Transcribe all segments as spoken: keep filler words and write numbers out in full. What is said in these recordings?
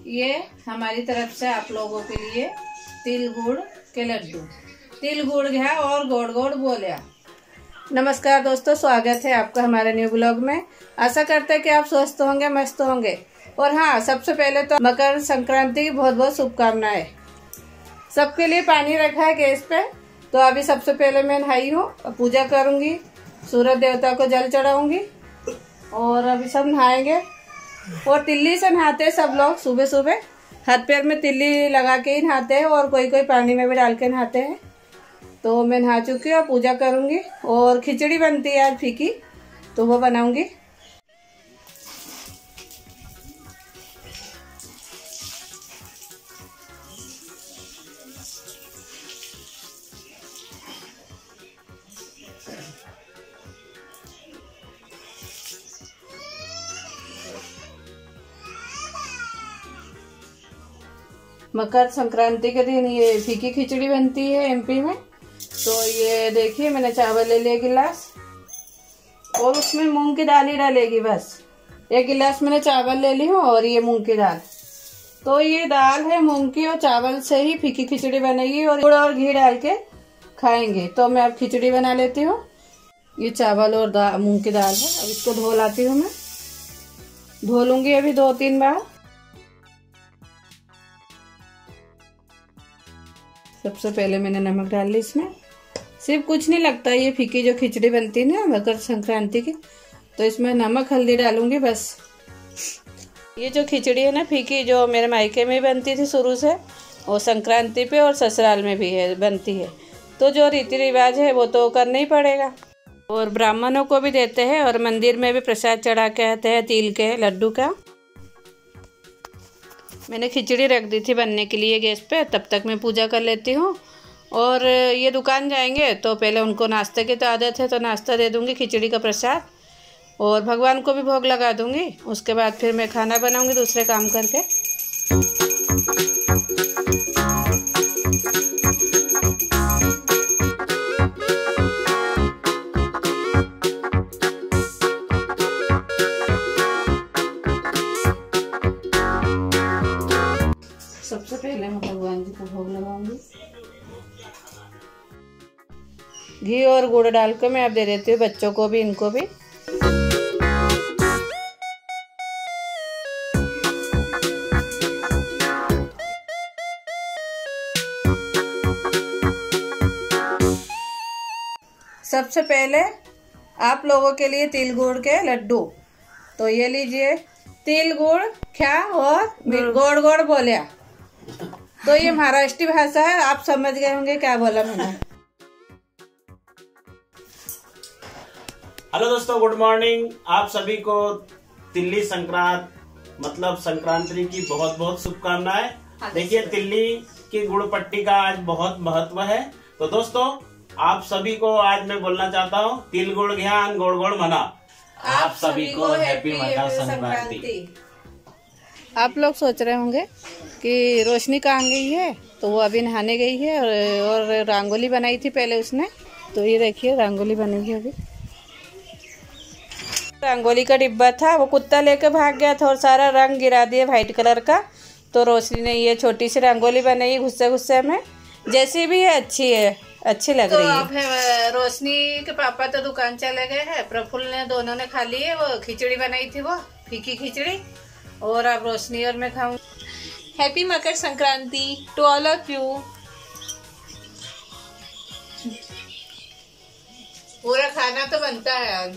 ये हमारी तरफ से आप लोगों के लिए तिल गुड़ के लड्डू। तिल गुड़ घ्या और गोड़ गोड़ बोलिया। नमस्कार दोस्तों, स्वागत है आपका हमारे न्यू ब्लॉग में। आशा करते हैं कि आप स्वस्थ होंगे, मस्त होंगे। और हाँ, सबसे पहले तो मकर संक्रांति की बहुत बहुत शुभकामनाएं। सबके लिए पानी रखा है गैस पे, तो अभी सबसे पहले मैं नहाई हूँ, पूजा करूंगी, सूरज देवता को जल चढ़ाऊंगी और अभी सब नहाएंगे। और तिल्ली से नहाते हैं सब लोग, सुबह सुबह हाथ पैर में तिल्ली लगा के ही नहाते हैं और कोई कोई पानी में भी डाल के नहाते हैं। तो मैं नहा चुकी हूँ, पूजा करूंगी और खिचड़ी बनती है आज फीकी, तो वो बनाऊंगी। मकर संक्रांति के दिन ये फीकी खिचड़ी बनती है एमपी में। तो ये देखिए, मैंने चावल ले लिया गिलास और उसमें मूंग की दाल ही डालेगी बस। एक गिलास मैंने चावल ले ली हूँ और ये मूंग की दाल। तो ये दाल है मूंग की और चावल से ही फीकी खिचड़ी बनेगी और गुड़ और घी डाल के खाएंगे। तो मैं अब खिचड़ी बना लेती हूँ। ये चावल और दाल मूंग की दाल है, अब इसको धो लाती हूँ। मैं धो लूंगी अभी दो तीन बार। सबसे पहले मैंने नमक डाल ली इसमें। सिर्फ कुछ नहीं लगता, ये फीकी जो खिचड़ी बनती है ना मकर संक्रांति की, तो इसमें नमक हल्दी डालूंगी बस। ये जो खिचड़ी है ना फीकी, जो मेरे मायके में बनती थी शुरू से, वो संक्रांति पे और ससुराल में भी है बनती है। तो जो रीति रिवाज है वो तो करना ही पड़ेगा। और ब्राह्मणों को भी देते हैं और मंदिर में भी प्रसाद चढ़ा के आते हैं तिल के लड्डू का। मैंने खिचड़ी रख दी थी बनने के लिए गैस पे, तब तक मैं पूजा कर लेती हूँ। और ये दुकान जाएंगे तो पहले उनको नाश्ते की तो आदत है, तो नाश्ता दे दूँगी खिचड़ी का प्रसाद और भगवान को भी भोग लगा दूँगी। उसके बाद फिर मैं खाना बनाऊँगी दूसरे काम करके। सबसे पहले मैं भगवान जी को भोग लगाऊंगी। घी और गुड़ डाल के मैं अब दे देती हूँ बच्चों को भी, इनको भी। सबसे पहले आप लोगों के लिए तिल गुड़ के लड्डू। तो ये लीजिए, तिल गुड़ क्या और गोड़ गोड़ बोलिया। तो ये महाराष्ट्री भाषा है, आप समझ गए होंगे क्या बोला मैंने। हेलो दोस्तों, गुड मॉर्निंग। आप सभी को तिल्ली संक्रांत मतलब संक्रांति की बहुत बहुत शुभकामनाएं। देखिए, तिल्ली की गुड़ पट्टी का आज बहुत महत्व है। तो दोस्तों, आप सभी को आज मैं बोलना चाहता हूँ, तिल गुड़ ज्ञान गोड़ गोड़ मना। आप सभी को हैप्पी मकर संक्रांति। आप लोग सोच रहे होंगे कि रोशनी कहाँ गई है, तो वो अभी नहाने गई है और, और रंगोली बनाई थी पहले उसने। तो ये देखिए रंगोली बनेगी अभी। रंगोली का डिब्बा था, वो कुत्ता लेकर भाग गया था और सारा रंग गिरा दिया वाइट कलर का। तो रोशनी ने ये छोटी सी रंगोली बनाई गुस्से गुस्से में। जैसी भी है अच्छी है, अच्छी लग तो रही है। अब है रोशनी के पापा तो दुकान चले गए हैं, प्रफुल्ल ने दोनों ने खा ली है। वो खिचड़ी बनाई थी, वो फीकी खिचड़ी, और अब रोशनी और मैं खाऊं। Happy Makar Sankranti to all of you. पूरा खाना तो बनता है आज।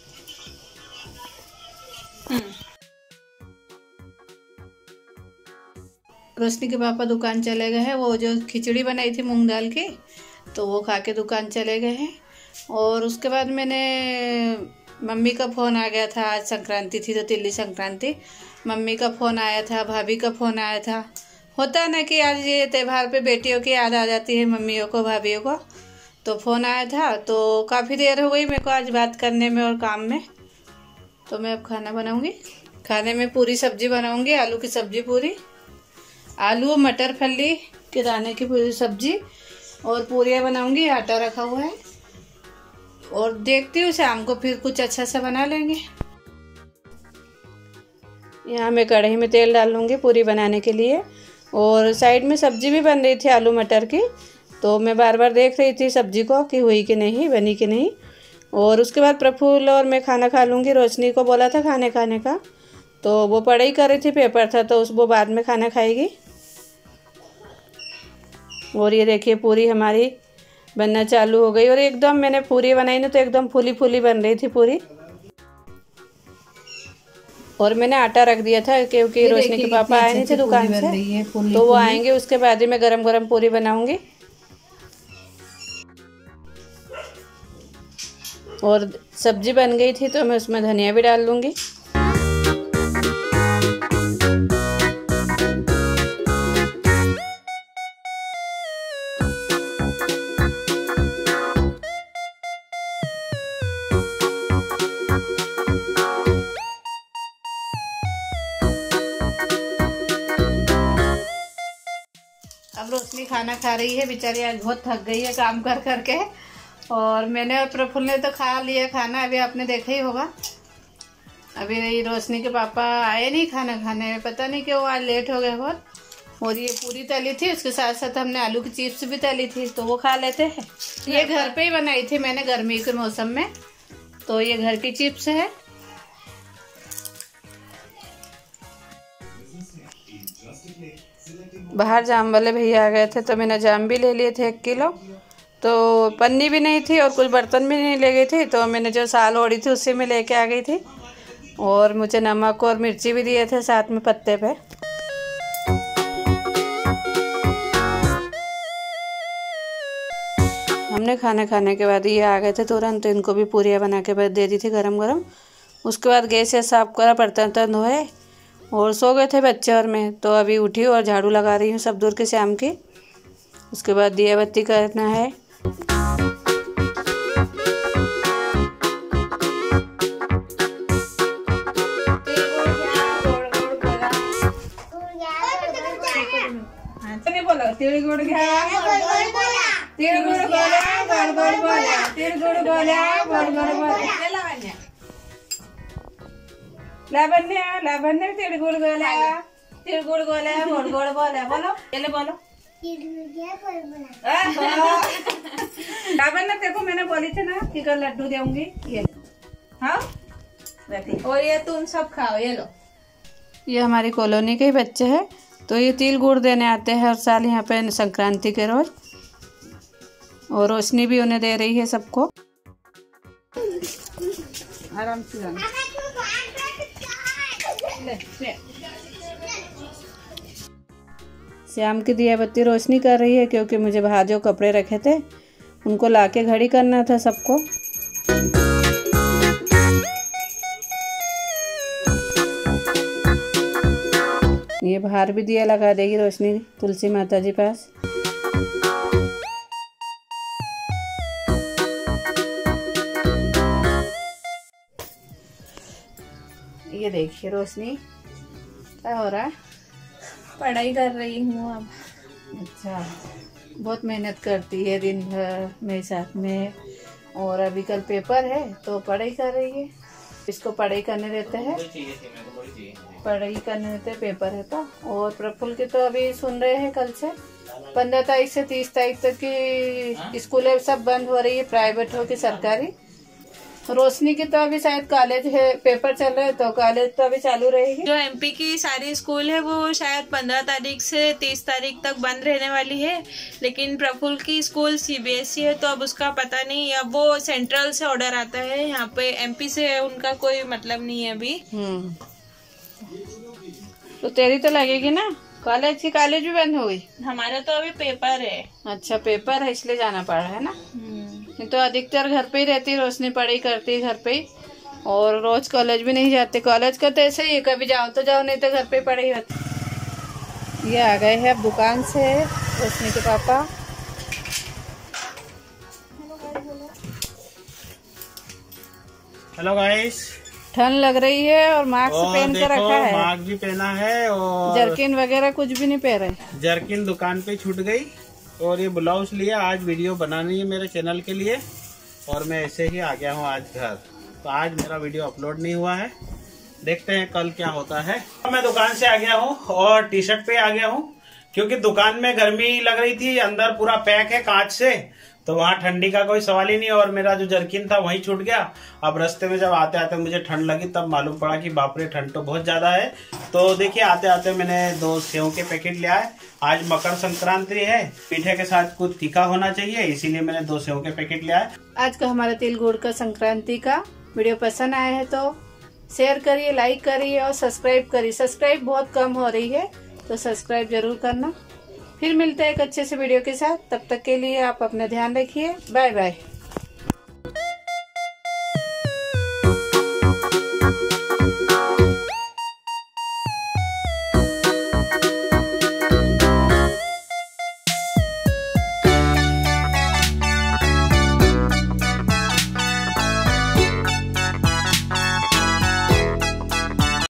रोशनी के पापा दुकान चले गए हैं। वो जो खिचड़ी बनाई थी मूंग दाल की, तो वो खा के दुकान चले गए हैं। और उसके बाद मैंने मम्मी का फ़ोन आ गया था। आज संक्रांति थी तो तिल्ली संक्रांति। मम्मी का फ़ोन आया था, भाभी का फ़ोन आया था। होता है ना कि आज ये त्यौहार पे बेटियों की याद आ जाती है, मम्मियों को, भाभीयों को। तो फ़ोन आया था, तो काफ़ी देर हो गई मेरे को आज बात करने में और काम में। तो मैं अब खाना बनाऊँगी। खाने में पूरी सब्जी बनाऊँगी, आलू की सब्जी पूरी, आलू मटर फली के दाने की पूरी सब्जी और पूरियाँ बनाऊँगी। आटा रखा हुआ है और देखती हूँ शाम को फिर कुछ अच्छा सा बना लेंगे। यहाँ मैं कढ़ाई में तेल डाल लूँगी पूरी बनाने के लिए। और साइड में सब्जी भी बन रही थी आलू मटर की, तो मैं बार बार देख रही थी सब्जी को कि हुई कि नहीं, बनी कि नहीं। और उसके बाद प्रफुल्ल और मैं खाना खा लूँगी। रोशनी को बोला था खाने खाने का, तो वो पढ़ाई कर रही थी, पेपर था, तो उस वो बाद में खाना खाएगी। और ये देखिए पूरी हमारी बनना चालू हो गई। और एकदम मैंने पूरी बनाई ना तो एकदम फूली फूली बन रही थी पूरी। और मैंने आटा रख दिया था क्योंकि रोशनी के पापा आए नहीं थे दुकान से, तो वो आएंगे उसके बाद ही मैं गरम गरम पूरी बनाऊंगी। और सब्जी बन गई थी तो मैं उसमें धनिया भी डाल लूँगी। अब रोशनी खाना खा रही है, बेचारी आज बहुत थक गई है काम कर करके। और मैंने और प्रफुल्ल ने तो खा लिया खाना, अभी आपने देखा ही होगा। अभी रोशनी के पापा आए नहीं खाना खाने, पता नहीं क्यों आज लेट हो गए बहुत। और ये पूरी तली थी, उसके साथ साथ हमने आलू की चिप्स भी तली थी, तो वो खा लेते हैं। ये घर पे ही बनाई थी मैंने गर्मी के मौसम में, तो ये घर की चिप्स है। बाहर जाम वाले भैया आ गए थे तो मैंने जाम भी ले लिए थे एक किलो। तो पन्नी भी नहीं थी और कुछ बर्तन भी नहीं ले गई थी, तो मैंने जो साल ओढ़ी थी उसी में लेके आ गई थी। और मुझे नमक और मिर्ची भी दिए थे साथ में पत्ते पे। हमने खाना खाने के बाद ये आ गए थे तुरंत, तो इनको भी पूरियाँ बना के दे दी थी गरम गरम। उसके बाद गैस से साफ करा, बर्तन वर्तन धोए और सो गए थे बच्चे और मैं। तो अभी उठी और झाड़ू लगा रही हूँ सब दूर के शाम की। उसके बाद दिया बत्ती करना है। तिळ गुड़ घ्या, तिळ गुड़ बोल्या, गोड गोड बोल्या, तिळ गुड़ बोल्या, गोड गोड बोल्या। लावण्य लावण्य तिळ गुड़ बोल्या, तिळ गुड़ बोल्या, गोड गोड बोल्या। बोलो पहले बोलो। लावण्य तेरे को मैंने बोली थी ना कि कल लड्डू दूंगी, ये हाँ और ये तुम सब खाओ, ये लो। ये हमारी कॉलोनी के ही बच्चे हैं, तो ये तिल गुड़ देने आते हैं हर साल यहाँ पे संक्रांति के रोज। और रोशनी भी उन्हें दे रही है सबको। आराम से जाना। ले, ले। शाम की दिया बत्ती रोशनी कर रही है क्योंकि मुझे बाहर जो कपड़े रखे थे उनको लाके घड़ी करना था सबको। ये बाहर भी दिया लगा देगी रोशनी तुलसी माता जी पास। ये देखिए रोशनी क्या हो रहा है? पढ़ाई कर रही हूँ अब। अच्छा, बहुत मेहनत करती है दिन भर मेरे साथ में। और अभी कल पेपर है तो पढ़ाई कर रही है। इसको पढ़ाई करने देते हैं, पढ़ाई करने देते पेपर है तो। और प्रफुल्ल के तो अभी सुन रहे हैं कल से पंद्रह तारीख से तीस तारीख तक की स्कूलें सब बंद हो रही है, प्राइवेट हो कि सरकारी। रोशनी की तो अभी शायद कॉलेज है, पेपर चल रहे हैं तो कॉलेज तो अभी चालू रहेगी। जो एमपी की सारी स्कूल है वो शायद पंद्रह तारीख से तीस तारीख तक बंद रहने वाली है, लेकिन प्रफुल्ल की स्कूल सीबीएसई है तो अब उसका पता नहीं। अब वो सेंट्रल से ऑर्डर आता है, यहाँ पे एमपी से उनका कोई मतलब नहीं है अभी। हम्म, तो तेरी तो लगेगी ना कॉलेज की? कॉलेज भी बंद हो गई? हमारा तो अभी पेपर है। अच्छा, पेपर है इसलिए जाना पड़ रहा है ना। तो अधिकतर घर पे ही रहती, रोशनी पढ़ाई करती है घर पे ही, और रोज कॉलेज भी नहीं जाते। कॉलेज का तो ऐसे ही है, कभी जाओ तो जाओ नहीं तो घर पे पढ़ाई होती। ये आ गए हैं अब दुकान से रोशनी के पापा। हेलो गाइस, ठंड लग रही है और मास्क पहन के रखा है, मास्क भी पहना है और जर्किन वगैरह कुछ भी नहीं पहन रहे। जर्किन दुकान पे छूट गई और ये ब्लाउज लिया। आज वीडियो बनानी है मेरे चैनल के लिए और मैं ऐसे ही आ गया हूँ आज घर। तो आज मेरा वीडियो अपलोड नहीं हुआ है देखते हैं कल क्या होता है। मैं दुकान से आ गया हूँ और टी शर्ट पे आ गया हूँ, क्योंकि दुकान में गर्मी लग रही थी, अंदर पूरा पैक है कांच से, तो वहाँ ठंडी का कोई सवाल ही नहीं। और मेरा जो जर्किन था वही छूट गया। अब रास्ते में जब आते आते मुझे ठंड लगी, तब मालूम पड़ा कि बाप रे ठंड तो बहुत ज्यादा है। तो देखिए आते आते मैंने दो सेव के पैकेट ले आए। आज मकर संक्रांति है, मीठे के साथ कुछ तीखा होना चाहिए, इसीलिए मैंने दो सेव के पैकेट ले आए। आज का हमारा तिल गुड़ का संक्रांति का वीडियो पसंद आया है तो शेयर करिए, लाइक करिए और सब्सक्राइब करिए। सब्सक्राइब बहुत कम हो रही है तो सब्सक्राइब जरूर करना। फिर मिलते हैं एक अच्छे से वीडियो के साथ। तब तक के लिए आप अपना ध्यान रखिए। Bye bye.